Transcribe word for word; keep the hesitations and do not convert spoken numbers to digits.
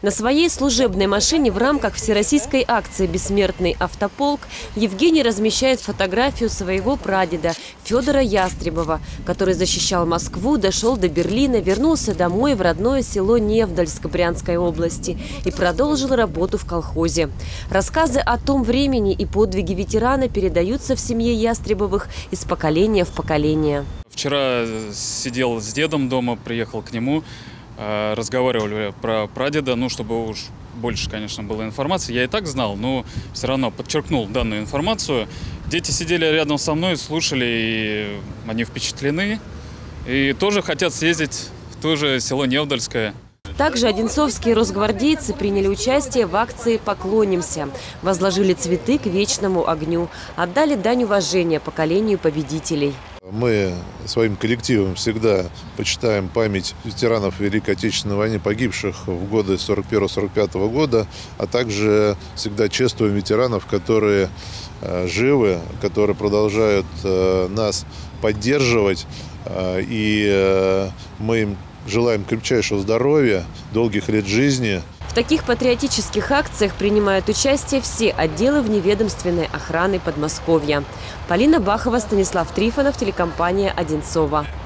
На своей служебной машине в рамках всероссийской акции «Бессмертный автополк» Евгений размещает фотографию своего прадеда Федора Ястребова, который защищал Москву, дошел до Берлина, вернулся домой в родное село Невдальск Брянской области и продолжил работу в колхозе. Рассказы о том времени и подвиги ветерана передаются в семье Ястребовых из поколения в поколение. Вчера сидел с дедом дома, приехал к нему. Разговаривали про прадеда, ну, чтобы уж больше, конечно, было информации. Я и так знал, но все равно подчеркнул данную информацию. Дети сидели рядом со мной, слушали, и они впечатлены. И тоже хотят съездить в то же село Невдальское. Также одинцовские росгвардейцы приняли участие в акции «Поклонимся». Возложили цветы к вечному огню. Отдали дань уважения поколению победителей. Мы своим коллективом всегда почитаем память ветеранов Великой Отечественной войны, погибших в годы сорок первого — сорок пятого года, а также всегда чествуем ветеранов, которые живы, которые продолжают нас поддерживать. И мы им желаем крепчайшего здоровья, долгих лет жизни. В таких патриотических акциях принимают участие все отделы вневедомственной охраны Подмосковья. Полина Бахова, Станислав Трифонов, телекомпания «Одинцово».